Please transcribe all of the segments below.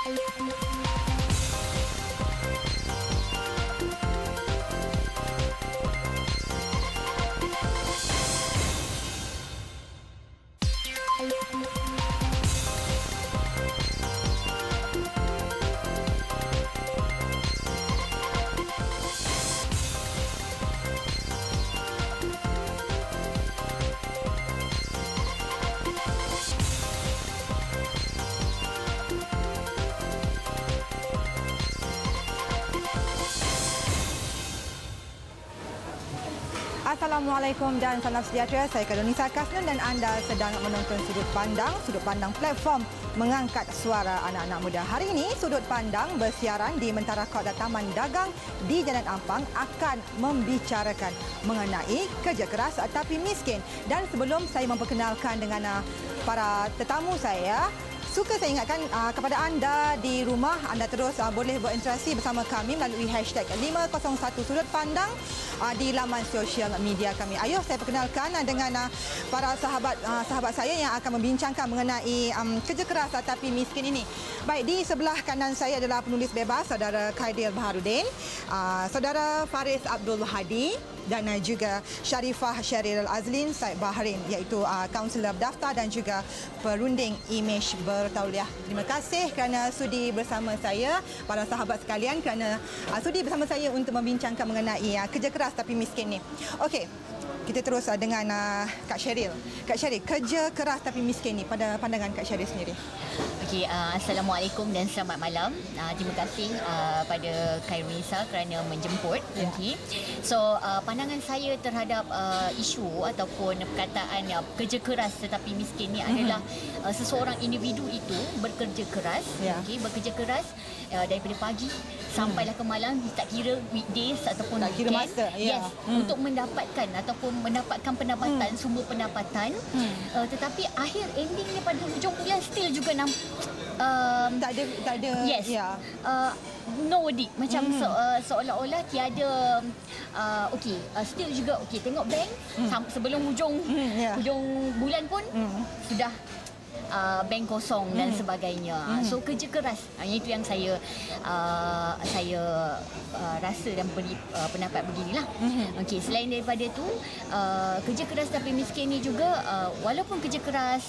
Assalamualaikum dan salam sejahtera. Saya Karunisa Kasnun dan anda sedang menonton Sudut Pandang platform mengangkat suara anak-anak muda. Hari ini Sudut Pandang bersiaran di Mentara Kota Taman Dagang di Jalan Ampang akan membicarakan mengenai kerja keras tapi miskin. Dan sebelum saya memperkenalkan dengan para tetamu saya, suka saya ingatkan kepada anda di rumah, anda terus boleh berinteraksi bersama kami melalui hashtag 501 Sudut Pandang di laman sosial media kami. Ayuh saya perkenalkan dengan para sahabat saya yang akan membincangkan mengenai kerja keras tapi miskin ini. Baik, di sebelah kanan saya adalah penulis bebas saudara Khairil Baharudin, saudara Faris Abdul Hadi dan juga Sharifah Syaril Azlin Said Bahrain, iaitu kaunselor daftar dan juga perunding imej bertauliah. Terima kasih kerana sudi bersama saya, para sahabat sekalian, kerana sudi bersama saya untuk membincangkan mengenai kerja keras tapi miskin ni. Okey, kita terus dengan Kak Syaril. Kak Syaril, kerja keras tapi miskin ni pada pandangan Kak Syaril sendiri. Okey, Assalamualaikum dan selamat malam. Terima kasih pada Karunisa kerana menjemput. Okey. So, pandangan saya terhadap isu ataupun perkataan kerja keras tetapi miskin ni adalah seseorang individu itu bekerja keras, okey, bekerja keras daripada pagi sampailah ke malam, tak kira weekdays ataupun tak kira masa, untuk mendapatkan ataupun mendapatkan pendapatan, sumber pendapatan, tetapi akhir endingnya pada hujung bulan still juga tak ada no worth, macam seolah-olah tiada still juga tengok bank sebelum hujung bulan pun sudah bank kosong dan sebagainya. So kerja keras, itu yang saya rasa dan beri pendapat beginilah. Okey, selain daripada tu kerja keras tapi miskin ni juga walaupun kerja keras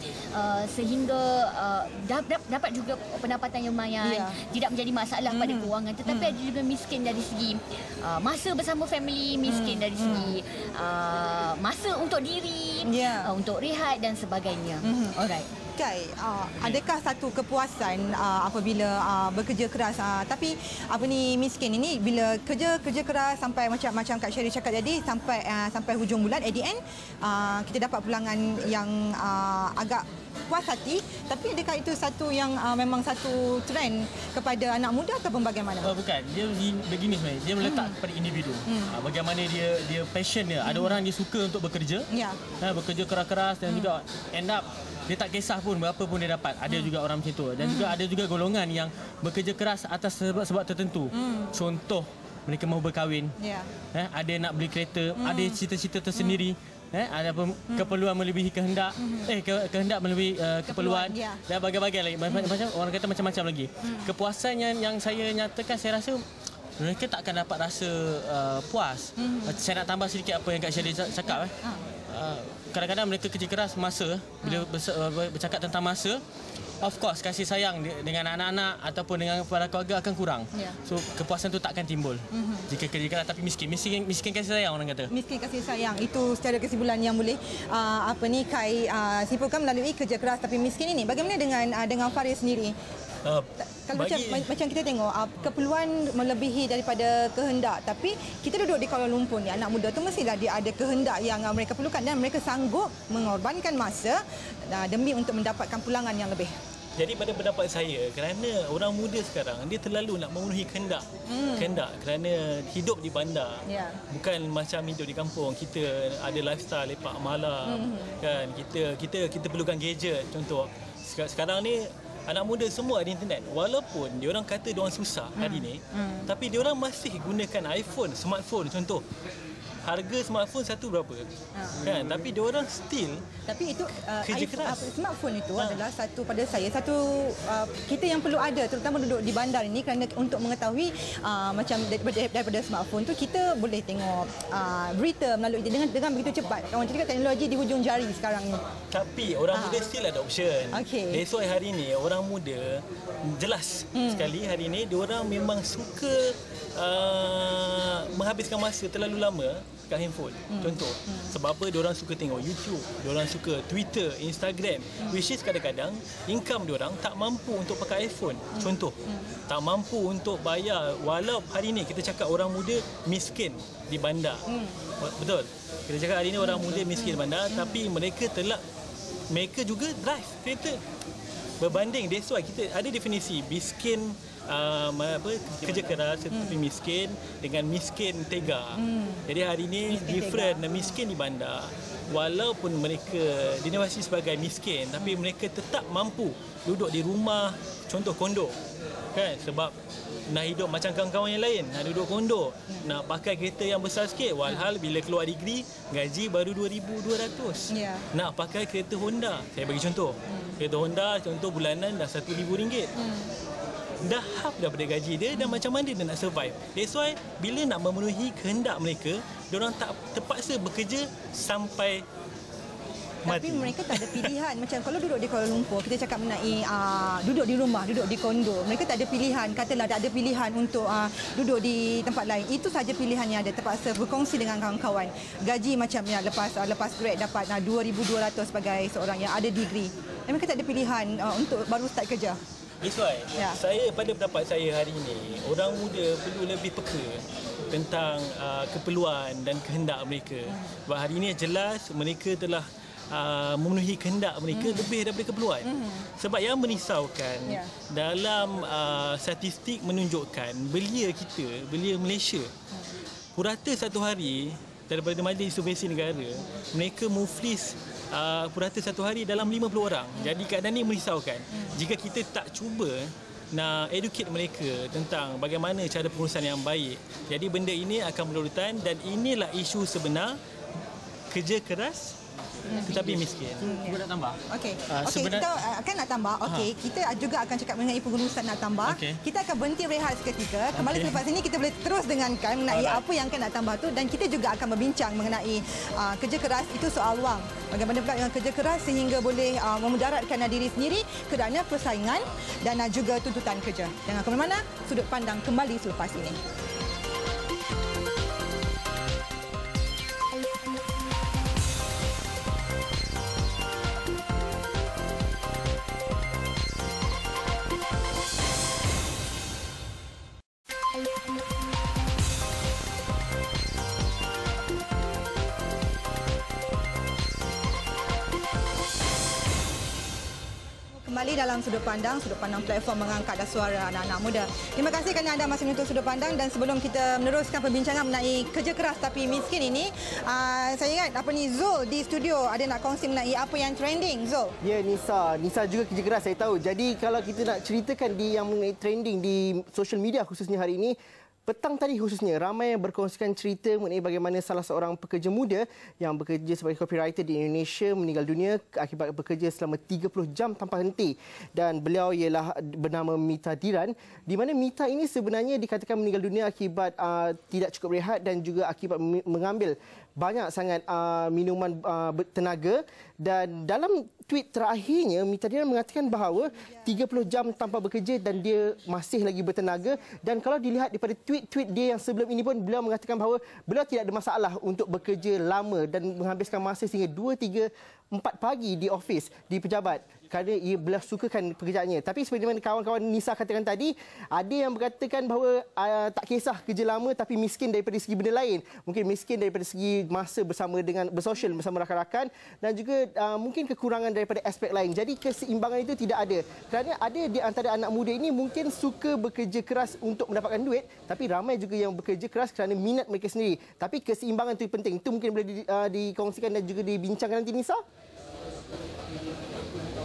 sehingga dapat juga pendapatan yang lumayan, tidak menjadi masalah pada kewangan, tetapi ada juga miskin dari segi masa bersama family, miskin dari segi masa untuk diri, untuk rehat dan sebagainya. Alright. Okay. Adakah satu kepuasan apabila bekerja keras tapi miskin ini, bila kerja keras sampai macam Kak Syaril cakap tadi, sampai hujung bulan, at the end kita dapat pulangan yang agak puas hati, tapi adakah itu satu yang memang satu trend kepada anak muda ataupun bagaimana? Bukan, dia begini sebenarnya, dia meletak kepada individu. Bagaimana dia passion dia. Ada orang dia suka untuk bekerja, bekerja keras-keras dan juga end up dia tak kisah pun berapa pun dia dapat. Ada juga orang macam tu. Dan juga ada juga golongan yang bekerja keras atas sebab tertentu. Contoh, mereka mahu berkahwin. Ada nak beli kereta, ada cita-cita tersendiri. Ada keperluan melebihi kehendak, kehendak melebihi keperluan, dan bagai-bagai lagi. Macam orang kata macam-macam lagi. Kepuasan yang saya nyatakan, saya rasa mereka tak akan dapat rasa puas. Saya nak tambah sedikit apa yang Kak Syaril cakap. Kadang-kadang mereka kerja keras masa, bila bercakap tentang masa, of course kasih sayang dengan anak-anak ataupun dengan kepala keluarga akan kurang. So kepuasan tu tak akan timbul jika kerja keras tapi miskin kasih sayang, orang kata. Miskin kasih sayang, itu secara kesimpulan yang boleh Kai simpulkan melalui kerja keras tapi miskin ini. Bagaimana dengan Faris sendiri? Kalau macam kita tengok keperluan melebihi daripada kehendak, tapi kita duduk di Kuala Lumpur ni, anak muda tu mestilah dia ada kehendak yang mereka perlukan dan mereka sanggup mengorbankan masa demi untuk mendapatkan pulangan yang lebih. Jadi pada pendapat saya, kerana orang muda sekarang dia terlalu nak memenuhi kehendak kerana hidup di bandar, bukan macam hidup di kampung. Kita ada lifestyle lepak malam, kan, kita perlukan gadget. Contoh sekarang ni anak muda semua ada internet. Walaupun diorang kata diorang susah hari ni, tapi diorang masih gunakan iPhone, smartphone contoh. harga smartphone satu berapa? Kan? Tapi dia orang still itu kerja keras. Smartphone itu adalah satu pada saya satu kita yang perlu ada, terutama duduk di bandar ini, kerana untuk mengetahui macam daripada smartphone tu kita boleh tengok berita melalui dengan begitu cepat. Orang cakap teknologi di hujung jari sekarang ni. Tapi orang muda still ada option. Okay. That's why hari ni orang muda jelas sekali hari ni dia orang memang suka menghabiskan masa terlalu lama kat handphone. Contoh, sebab apa dia orang suka tengok YouTube, dia orang suka Twitter, Instagram, which is kadang-kadang income dia orang tak mampu untuk pakai iPhone. Contoh, tak mampu untuk bayar, walau hari ni kita cakap orang muda miskin di bandar. Betul. Kita cakap hari ni orang muda miskin di bandar, tapi mereka juga drive kereta. Berbanding, that's why kita ada definisi miskin kerja keras tetapi miskin dengan miskin tega. Jadi hari ini different miskin di bandar, walaupun mereka dinilai sebagai miskin, tapi mereka tetap mampu duduk di rumah, contoh kondo kan, sebab nak hidup macam kawan-kawan yang lain, nak duduk kondo, nak pakai kereta yang besar sikit, walhal bila keluar degree gaji baru 2,200. Nak pakai kereta Honda, saya bagi contoh, kereta Honda contoh bulanan dah RM1,000. Dah half daripada gaji dia, dan macam mana dia nak survive. That's why bila nak memenuhi kehendak mereka, diorang tak terpaksa bekerja sampai mati. Tapi mereka tak ada pilihan. Macam kalau duduk di Kuala Lumpur, kita cakap mengenai duduk di rumah, duduk di kondo, mereka tak ada pilihan. Katalah tak ada pilihan untuk duduk di tempat lain. Itu saja pilihan yang ada. Terpaksa berkongsi dengan kawan-kawan. Gaji macam lepas grad dapat 2,200 sebagai seorang yang ada degree. Dan mereka tak ada pilihan untuk baru start kerja. That's why saya, pada pendapat saya hari ini, orang muda perlu lebih peka tentang keperluan dan kehendak mereka. Sebab hari ini jelas mereka telah memenuhi kehendak mereka lebih daripada keperluan. Sebab yang merisaukan dalam statistik menunjukkan belia Malaysia, purata satu hari daripada Majlis Subvensi Negara, mereka muflis purata satu hari dalam 50 orang. Jadi keadaan ini merisaukan. Jika kita tak cuba nak educate mereka tentang bagaimana cara pengurusan yang baik, jadi benda ini akan berlarutan, dan inilah isu sebenar, kerja keras tetapi miskin. Cuba nak tambah. Okey. Kita akan nak tambah. Okey, kita juga akan cakap mengenai pengurusan nak tambah. Kita akan berhenti rehat seketika. Kembali selepas ini kita boleh terus dengarkan mengenai apa yang akan nak tambah tu, dan kita juga akan berbincang mengenai kerja keras itu soal wang. Bagaimana pula dengan kerja keras sehingga boleh memudaratkan diri sendiri kerana persaingan dan juga tuntutan kerja. Jangan ke mana-mana, Sudut Pandang kembali selepas ini. Kembali dalam Sudut Pandang platform mengangkat suara anak-anak muda. Terima kasih kerana anda masih menonton Sudut Pandang, dan sebelum kita meneruskan perbincangan mengenai kerja keras tapi miskin ini, saya ingat Zul di studio ada nak kongsi mengenai apa yang trending. Zul. Ya, Nisa juga kerja keras, saya tahu. Jadi kalau kita nak ceritakan yang mengenai trending di social media khususnya hari ini, petang tadi khususnya, ramai yang berkongsikan cerita mengenai bagaimana salah seorang pekerja muda yang bekerja sebagai copywriter di Indonesia meninggal dunia akibat bekerja selama 30 jam tanpa henti. Dan beliau ialah bernama Mita Diran, di mana Mita ini sebenarnya dikatakan meninggal dunia akibat tidak cukup rehat dan juga akibat mengambil banyak sangat minuman bertenaga. Dan dalam tweet terakhirnya, Mita Diran mengatakan bahawa 30 jam tanpa bekerja dan dia masih lagi bertenaga. Dan kalau dilihat daripada tweet dia yang sebelum ini pun, beliau mengatakan bahawa beliau tidak ada masalah untuk bekerja lama dan menghabiskan masa sehingga 2, 3, 4 pagi di office, di pejabat, kerana beliau sukakan pekerjaannya. Tapi seperti mana kawan-kawan Nisa katakan tadi, ada yang berkatakan bahawa tak kisah kerja lama tapi miskin daripada segi benda lain. Mungkin miskin daripada segi masa bersosial bersama rakan-rakan, dan juga mungkin kekurangan daripada aspek lain. Jadi keseimbangan itu tidak ada. Kerana ada di antara anak muda ini mungkin suka bekerja keras untuk mendapatkan duit, tapi ramai juga yang bekerja keras kerana minat mereka sendiri. Tapi keseimbangan itu penting. Itu mungkin boleh dikongsikan dan juga dibincangkan nanti, Nisa.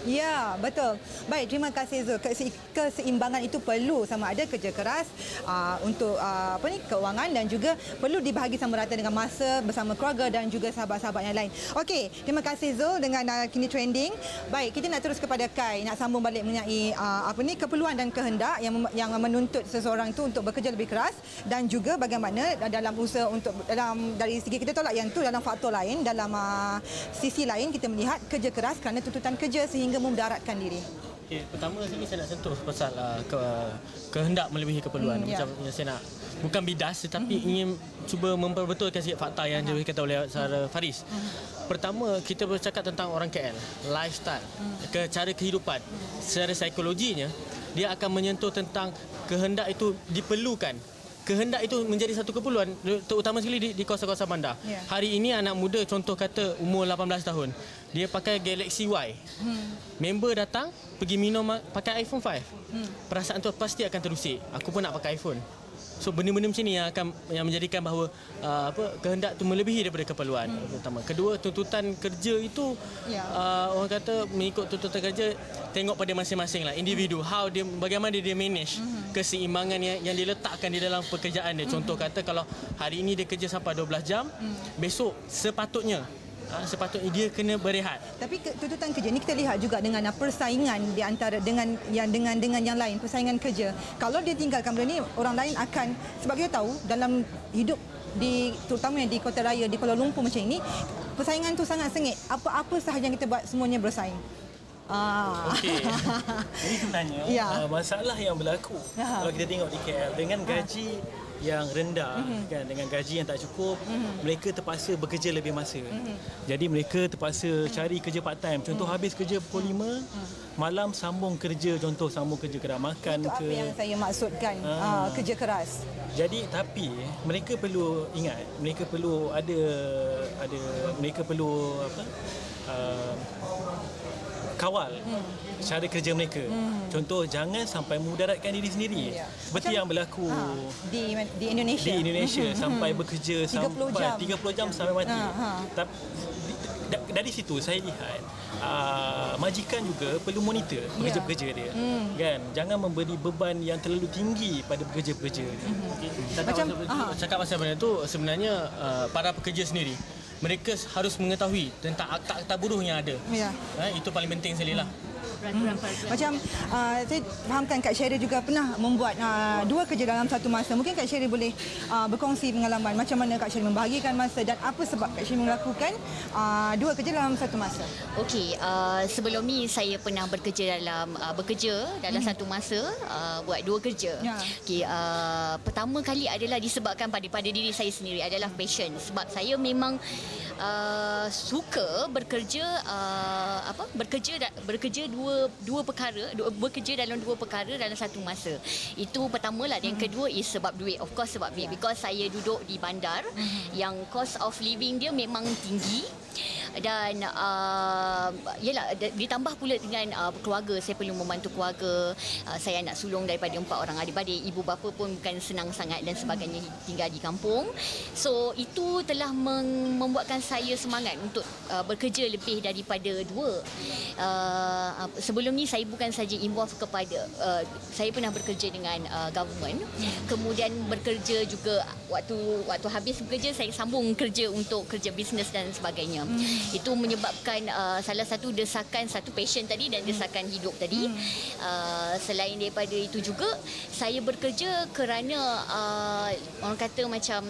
Ya, betul. Baik, terima kasih Zul. Keseimbangan itu perlu, sama ada kerja keras untuk keuangan dan juga perlu dibahagi sama rata dengan masa bersama keluarga dan juga sahabat-sahabat yang lain. Okey, terima kasih Zul dengan Kini Trending. Baik, kita nak terus kepada Kai, nak sambung balik mengenai keperluan dan kehendak yang menuntut seseorang itu untuk bekerja lebih keras dan juga bagaimana dalam usaha untuk dari segi kita tolak yang tu dalam faktor lain, dalam sisi lain kita melihat kerja keras kerana tuntutan kerja sehingga memudaratkan diri. Okay, pertama sini saya nak sentuh pasal kehendak melebihi keperluan. Macam saya nak bukan bidas tetapi ingin cuba memperbetulkan sikit fakta yang diberikan oleh Sarah Faris. Pertama, kita bercakap tentang orang KL, lifestyle, cara kehidupan. Secara psikologinya, dia akan menyentuh tentang kehendak itu diperlukan. Kehendak itu menjadi satu keperluan, terutama sekali di kawasan-kawasan bandar. Hari ini anak muda, contoh kata umur 18 tahun, dia pakai Galaxy Y. Member datang, pergi minum pakai iPhone 5. Perasaan tu pasti akan terusik. Aku pun nak pakai iPhone. So benda-benda macam ni yang menjadikan bahawa kehendak tu melebihi daripada keperluan. Pertama. Kedua, tuntutan kerja itu orang kata mengikut tuntutan kerja, tengok pada masing-masing lah individu, bagaimana dia manage keseimbangan yang diletakkan di dalam pekerjaan dia. Contoh kata kalau hari ini dia kerja sampai 12 jam, besok sepatutnya dia kena berehat. Tapi tuntutan kerja ni kita lihat juga dengan persaingan di antara dengan yang lain, persaingan kerja. Kalau dia tinggalkan benda ni, orang lain akan, sebab kita tahu dalam hidup terutamanya di kota raya di Kuala Lumpur macam ini, persaingan tu sangat sengit. Apa-apa sahaja yang kita buat semuanya bersaing. Okey. Ini sebenarnya masalah yang berlaku kalau kita tengok di KL dengan gaji yang rendah kan, dengan gaji yang tak cukup, mereka terpaksa bekerja lebih masa. Jadi mereka terpaksa cari kerja part time. Contoh habis kerja pukul 5, malam sambung kerja, contoh sambung kerja kedai makan. Itu apa yang saya maksudkan, kerja keras. Jadi tapi mereka perlu ingat, mereka perlu mereka perlu kawal cara kerja mereka. Contoh, jangan sampai mudaratkan diri sendiri. Seperti yang berlaku di Indonesia. Di Indonesia sampai bekerja 30 jam sampai mati. Dari situ saya lihat majikan juga perlu monitor pekerja-pekerja dia. Kan? Jangan memberi beban yang terlalu tinggi pada pekerja-pekerja dia. Cakap pasal benda tu, sebenarnya para pekerja sendiri, mereka harus mengetahui tentang akta-akta buruh yang ada. Itu paling penting sekali lah. Macam saya fahamkan Kak Sherry juga pernah membuat 2 kerja dalam satu masa. Mungkin Kak Sherry boleh berkongsi pengalaman macam mana Kak Sherry membahagikan masa dan apa sebab Kak Sherry melakukan 2 kerja dalam satu masa. Okey, sebelum ni saya pernah bekerja dalam satu masa, buat 2 kerja. Okey, pertama kali adalah disebabkan pada diri saya sendiri, adalah passion. Sebab saya memang suka bekerja bekerja dalam dua perkara dalam satu masa. Itu pertamalah. Yang kedua is sebab duit. Of course sebab duit. Because saya duduk di bandar yang cost of living dia memang tinggi. Dan ditambah pula dengan keluarga, saya perlu membantu keluarga. Saya anak sulung daripada 4 orang adik-beradik, ibu bapa pun bukan senang sangat dan sebagainya, tinggal di kampung. So itu telah membuatkan saya semangat untuk bekerja lebih daripada 2. Sebelum ni saya bukan saja involve kepada saya pernah bekerja dengan government, kemudian bekerja juga waktu habis bekerja saya sambung kerja untuk kerja bisnes dan sebagainya. Itu menyebabkan salah satu desakan, satu passion tadi dan desakan hidup tadi. Selain daripada itu juga saya bekerja kerana orang kata macam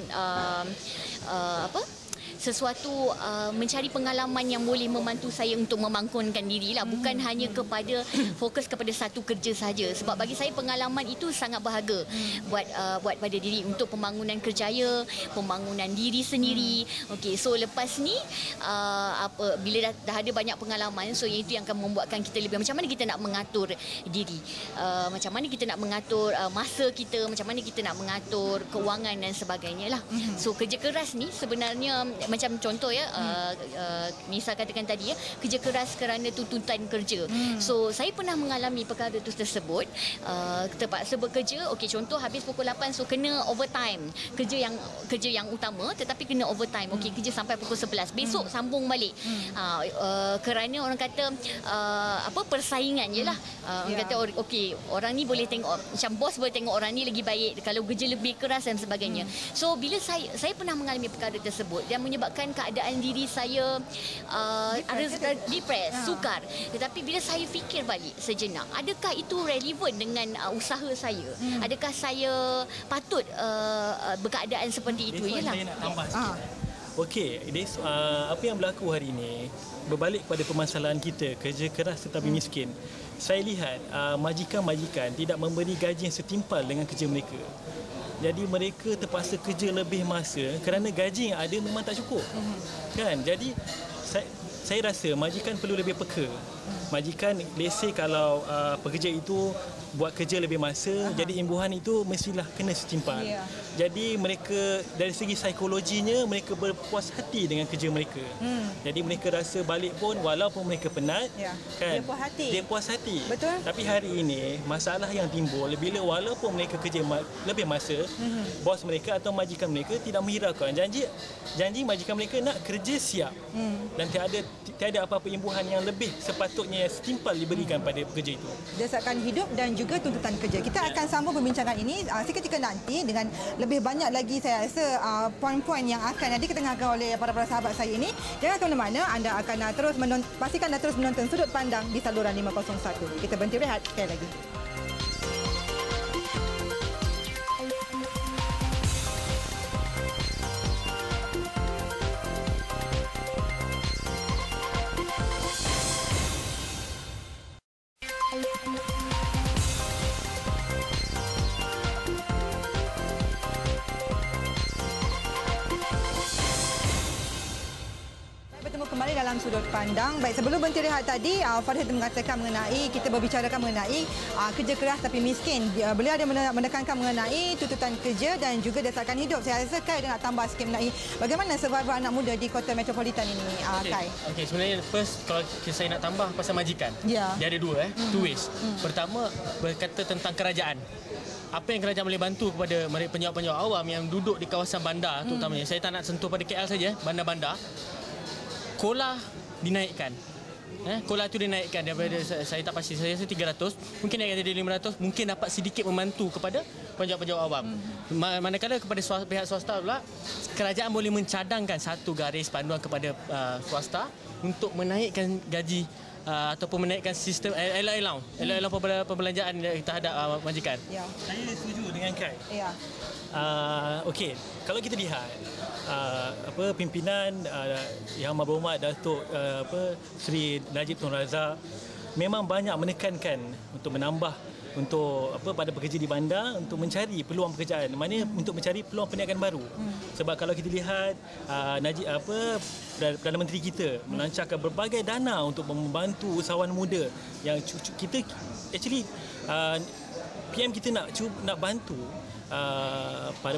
sesuatu, mencari pengalaman yang boleh membantu saya untuk memangkunkan diri lah. Bukan hanya kepada fokus kepada satu kerja saja. Sebab bagi saya pengalaman itu sangat berharga buat pada diri untuk pembangunan kerjaya, pembangunan diri sendiri. Okey, so lepas ni bila dah ada banyak pengalaman, so itu yang akan membuatkan kita lebih macam mana kita nak mengatur diri, macam mana kita nak mengatur masa kita, macam mana kita nak mengatur keuangan dan sebagainya lah. So kerja keras ni sebenarnya macam contoh ya, Nisa katakan tadi ya, kerja keras kerana tuntutan kerja. So saya pernah mengalami perkara tersebut, terpaksa bekerja. Okey, contoh habis pukul 8, so kena overtime. Kerja yang utama tetapi kena overtime. Okey, kerja sampai pukul 11. Besok sambung balik. Kerana orang kata persaingan jelah. Orang kata okey, orang ni boleh tengok, macam bos boleh tengok orang ni lagi baik kalau kerja lebih keras dan sebagainya. So bila saya pernah mengalami perkara tersebut dan menyebabkan keadaan diri saya depres, sukar. Tetapi bila saya fikir balik sejenak, adakah itu relevan dengan usaha saya? Adakah saya patut berkeadaan seperti itu? Saya nak tambah sikit. Okey, apa yang berlaku hari ini berbalik kepada permasalahan kita, kerja keras tetapi miskin. Saya lihat majikan-majikan tidak memberi gaji yang setimpal dengan kerja mereka. Jadi mereka terpaksa kerja lebih masa kerana gaji yang ada memang tak cukup. Kan? Jadi saya rasa majikan perlu lebih peka. Majikan, let's say kalau pekerja itu buat kerja lebih masa, jadi imbuhan itu mestilah kena setimpal. Jadi mereka dari segi psikologinya mereka berpuas hati dengan kerja mereka. Jadi mereka rasa balik pun walaupun mereka penat, kan, dia puas hati. Betul. Tapi hari ini masalah yang timbul bila walaupun mereka kerja lebih masa, bos mereka atau majikan mereka tidak menghiraukan janji majikan mereka nak kerja siap. Dan tiada apa-apa imbuhan yang lebih sepatutnya setimpal diberikan pada pekerja itu. Desakan hidup dan juga tuntutan kerja. Kita akan sambung perbincangan ini seketika nanti dengan lebih banyak lagi, saya rasa poin-poin yang akan diketengahkan oleh para sahabat saya ini. Jangan ke mana-mana, anda akan pastikan anda terus menonton Sudut Pandang di saluran 501. Kita berhenti rehat sekali lagi. Kembali dalam Sudut Pandang. Baik, sebelum berhenti rehat tadi, Farid mengatakan kita berbicarakan mengenai kerja keras tapi miskin. Beliau ada menekankan mengenai tuntutan kerja dan juga desakan hidup. Saya rasa Kai nak tambah sikit mengenai bagaimana survival anak muda di kota metropolitan ini, Kai. Okey, sebenarnya first kalau saya nak tambah pasal majikan. Dia ada two ways. Pertama, berkata tentang kerajaan. Apa yang kerajaan boleh bantu kepada penyawak-penyawak awam yang duduk di kawasan bandar terutamanya. Saya tak nak sentuh pada KL saja, bandar-bandar. Kola dinaikkan. Kola itu dinaikkan daripada, saya tak pasti, saya rasa 300, mungkin naik jadi 500, mungkin dapat sedikit membantu kepada penjawat-penjawat awam. Manakala kepada pihak swasta pula, kerajaan boleh mencadangkan satu garis panduan kepada swasta untuk menaikkan gaji ataupun menaikkan sistem allowance perbelanjaan terhadap majikan. Saya setuju dengan Kai. Okey, kalau kita lihat pimpinan Yang Amat Berhormat Datuk Sri Najib Tun Razak memang banyak menekankan untuk menambah untuk pada pekerja di bandar untuk mencari peluang pekerjaan, maknanya untuk mencari peluang perniagaan baru. Sebab kalau kita lihat Perdana Menteri kita melancarkan berbagai dana untuk membantu usahawan muda yang kita actually PM kita nak bantu pada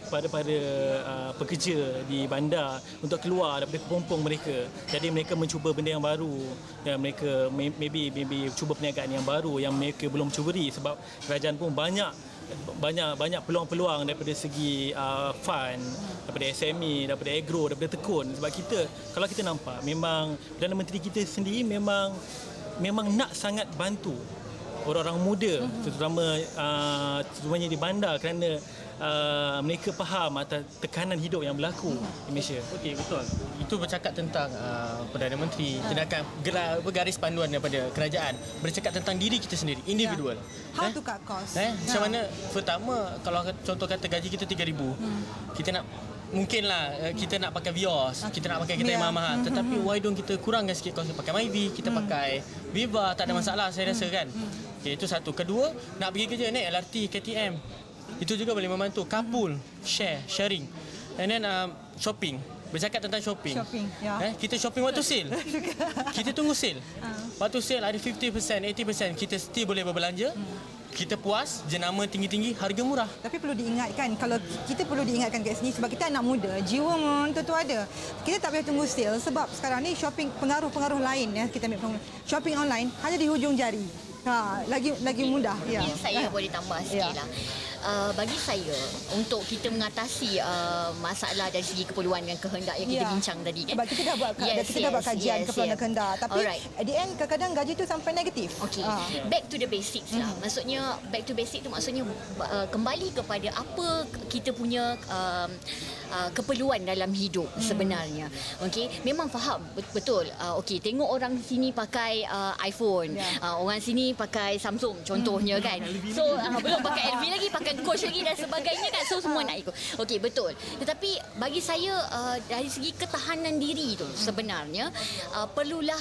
pekerja di bandar untuk keluar daripada kepompong mereka. Jadi mereka mencuba benda yang baru dan mereka maybe cuba perniagaan yang baru yang mereka belum cuburi, sebab kerajaan pun banyak peluang-peluang daripada segi fund, daripada SME, daripada agro, daripada tekun. Sebab kalau kita nampak memang Perdana Menteri kita sendiri memang nak sangat bantu orang-orang muda, terutamanya di bandar, kerana mereka faham atas tekanan hidup yang berlaku di Malaysia. Okey, betul. Itu bercakap tentang Perdana Menteri, tindakan garis panduan daripada kerajaan, bercakap tentang diri kita sendiri, individual. How to cut cost. Macam mana, pertama, kalau contoh kata gaji kita 3,000, kita nak mungkinlah kita nak pakai Vios, kita nak pakai kereta yang mahal, tetapi why don't kita kurangkan sikit kos, pakai Myvi, kita pakai Viva, tak ada masalah saya rasa kan. Okay, itu satu. Kedua, nak pergi kerja naik LRT, KTM, itu juga boleh membantu. Carpool, sharing, and then shopping. bercakap tentang shopping. Ya. Kita shopping waktu sale. Kita tunggu sale. Waktu sale ada 50%, 80%, kita still boleh berbelanja. Kita puas, jenama tinggi-tinggi, harga murah. Tapi perlu diingatkan, kalau kita perlu diingatkan kat sini sebab kita anak muda, jiwa menonton tu ada. Kita tak boleh tunggu sale sebab sekarang ni shopping pengaruh-pengaruh lain ya, kita ambil shopping online hanya di hujung jari. Lagi mudah. Ya. Saya boleh tambah sikitlah. Bagi saya, untuk kita mengatasi masalah dari segi keperluan dan kehendak yang kita bincang tadi. Sebab kita dah buat kajian keperluan dan kehendak. Tapi at the end, kadang-kadang gaji tu sampai negatif. Okay. Back to the basics lah. Maksudnya, back to basic tu maksudnya kembali kepada apa kita punya keperluan dalam hidup sebenarnya. Okay. Memang faham, betul. Okay, tengok orang sini pakai iPhone. Orang sini pakai Samsung contohnya kan. So, belum pakai LV lagi, pakai Coach lagi dan sebagainya kan. So semua nak ikut. Okey, betul. Tetapi bagi saya dari segi ketahanan diri tu sebenarnya perlulah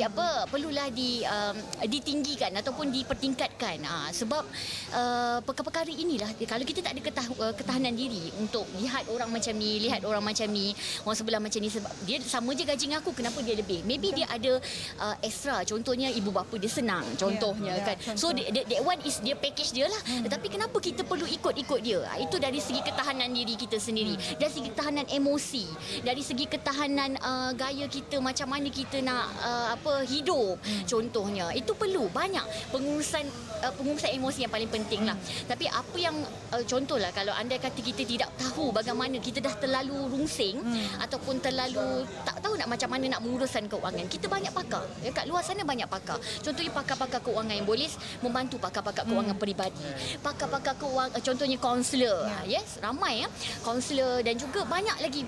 ditinggikan ataupun dipertingkatkan. Sebab perkara-perkara inilah kalau kita tak ada ketahanan diri untuk lihat orang macam ni, orang sebelah macam ni, sebab dia sama je gaji dengan aku, kenapa dia lebih? Maybe dia ada extra, contohnya ibu bapa dia senang contohnya kan. So that one is dia package dia lah. Tetapi kenapa kita perlu ikut dia? Itu dari segi ketahanan diri kita sendiri, dari segi ketahanan emosi, dari segi ketahanan gaya kita, macam mana kita nak hidup contohnya. Itu perlu banyak pengurusan emosi yang paling penting lah. Tapi apa yang contohlah, kalau andai kata kita tidak tahu bagaimana, kita dah terlalu rungsing ataupun terlalu tak tahu macam mana nak menguruskan keuangan, kita banyak pakar kat luar sana, banyak pakar. Contohnya pakar-pakar keuangan yang boleh membantu pakar-pakar keuangan peribadi, pakar-pakar keuangan, contohnya kaunselor. Yes, ramai kaunselor, dan juga banyak lagi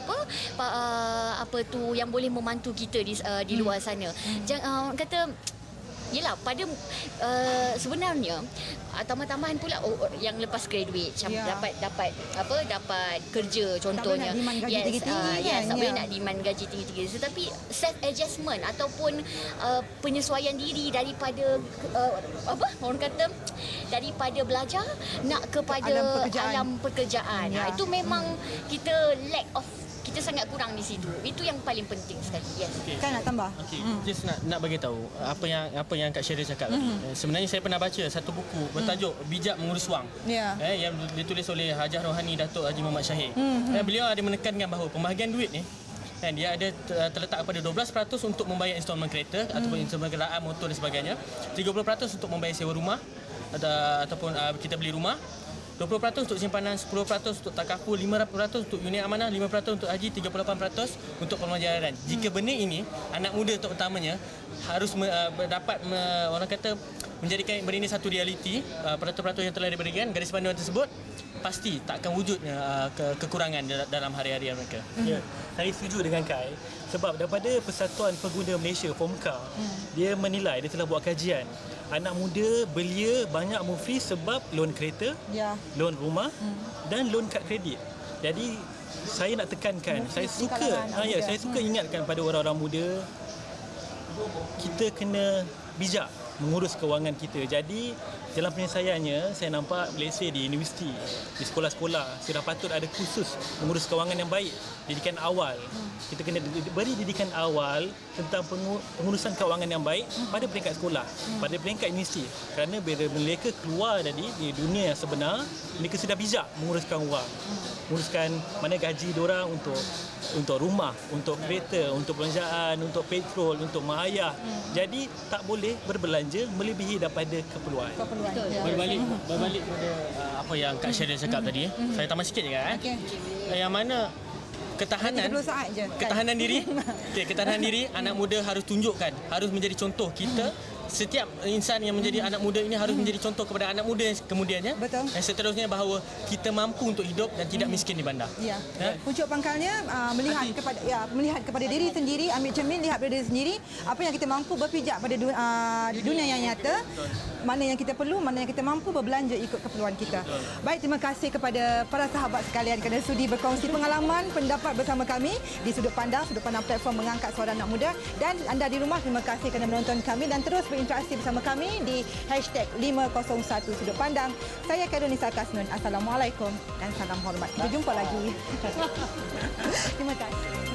yang boleh membantu kita di luar sana. Kata yelah, pada sebenarnya tambahan pula yang lepas graduate dapat kerja contohnya. Tak boleh nak demand gaji tinggi-tinggi kan. Tak boleh nak demand gaji tinggi-tinggi. Tetapi self adjustment ataupun penyesuaian diri daripada orang kata daripada belajar nak kepada alam pekerjaan. Itu memang kita lack of, kita sangat kurang di situ. Itu yang paling penting sekali. Yes. Okay. Kan nak tambah? Just nak bagi tahu apa yang Kak Sherry cakap tadi. Sebenarnya saya pernah baca satu buku bertajuk Bijak Mengurus Wang. Yang ditulis oleh Hajah Rohani Datuk Haji Muhammad Syahir. Beliau ada menekankan bahawa pembahagian duit ni dia ada terletak pada 12% untuk membayar installment kereta ataupun installment kenderaan, motor dan sebagainya. 30% untuk membayar sewa rumah ataupun kita beli rumah. 20% untuk simpanan, 10% untuk takaful, 5% untuk unit amanah, 5% untuk haji, 38% untuk pembelajaran. Jika benda ini, anak muda terutamanya harus dapat orang kata menjadikan benda ini satu realiti, peraturan-peraturan yang telah diberikan, garis panduan tersebut, pasti tak akan wujud kekurangan dalam hari-hari mereka. Ya, saya setuju dengan Kai. Sebab daripada Persatuan Pengguna Malaysia, POMCA, dia menilai, dia telah buat kajian. Anak muda belia banyak muflis sebab loan kereta, loan rumah dan loan kad kredit. Jadi saya nak tekankan, saya suka ingatkan pada orang-orang muda, kita kena bijak mengurus kewangan kita. Jadi dalam penyelesaiannya, saya nampak Malaysia di universiti, di sekolah-sekolah sudah patut ada kursus mengurus kewangan yang baik, didikan awal. Kita kena beri didikan awal tentang pengurusan kewangan yang baik pada peringkat sekolah, pada peringkat universiti. Kerana bila mereka keluar dari di dunia yang sebenar, mereka sudah bijak menguruskan wang, menguruskan mana gaji diorang untuk rumah, untuk kereta, untuk belanjaan, untuk petrol, untuk mak ayah. Jadi tak boleh berbelanja melebihi daripada keperluan. Berbalik pada apa yang Kak Sherry cakap tadi, saya tambah sikit je kan. Yang mana ketahanan diri anak muda harus tunjukkan, harus menjadi contoh kita. Setiap insan yang menjadi anak muda ini harus menjadi contoh kepada anak muda yang kemudiannya. Betul. Dan seterusnya bahawa kita mampu untuk hidup dan tidak miskin di bandar. Pucuk pangkalnya melihat kepada diri sendiri, ambil cermin, lihat pada diri sendiri, apa yang kita mampu, berpijak pada dunia yang nyata, mana yang kita perlu, mana yang kita mampu, berbelanja ikut keperluan kita. Baik, terima kasih kepada para sahabat sekalian kerana sudi berkongsi pengalaman, pendapat bersama kami di Sudut Pandang platform mengangkat suara anak muda. Dan anda di rumah, terima kasih kerana menonton kami dan terus berinteraksi bersama kami di #501 Sudut Pandang. Saya Kairunisa Kasnun. Assalamualaikum dan salam hormat. Kita jumpa lagi. Terima kasih.